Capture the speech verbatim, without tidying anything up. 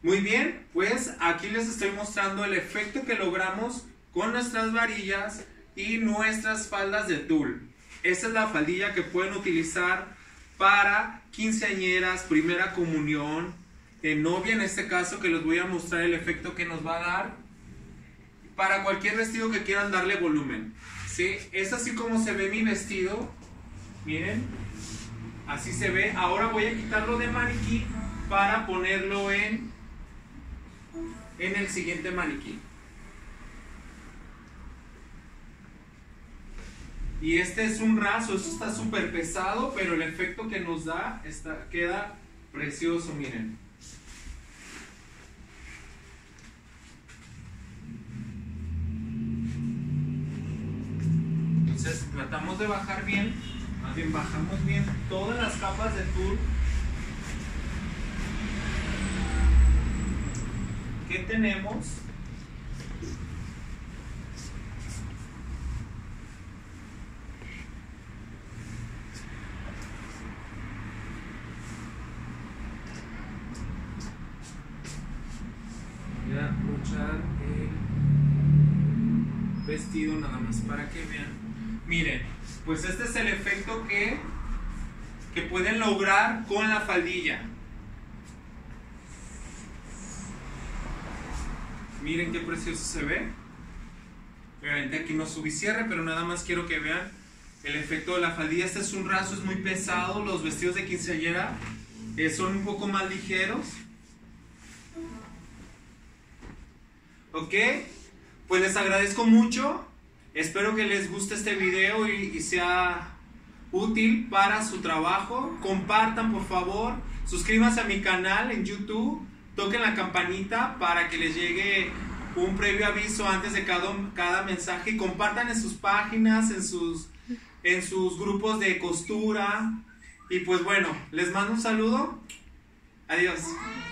Muy bien, pues aquí les estoy mostrando el efecto que logramos con nuestras varillas y nuestras faldas de tul. Esta es la faldilla que pueden utilizar para quinceañeras, primera comunión, de novia en este caso, que les voy a mostrar el efecto que nos va a dar. Para cualquier vestido que quieran darle volumen, ¿sí? Es así como se ve mi vestido. Miren, así se ve. Ahora voy a quitarlo de maniquí para ponerlo en, en el siguiente maniquí. Y este es un raso, esto está súper pesado, pero el efecto que nos da está, queda precioso, miren. Entonces tratamos de bajar bien, más bien bajamos bien todas las capas de tul que tenemos. Voy a aprovechar el vestido nada más para que vean. Miren, pues este es el efecto que, que pueden lograr con la faldilla. Miren qué precioso se ve. Obviamente aquí no subí cierre, pero nada más quiero que vean el efecto de la faldilla. Este es un raso, es muy pesado. Los vestidos de quinceañera eh, son un poco más ligeros. Ok, pues les agradezco mucho. Espero que les guste este video y, y sea útil para su trabajo. Compartan, por favor. Suscríbanse a mi canal en YouTube. Toquen la campanita para que les llegue un previo aviso antes de cada, cada mensaje. Y compartan en sus páginas, en sus, en sus grupos de costura. Y pues bueno, les mando un saludo. Adiós.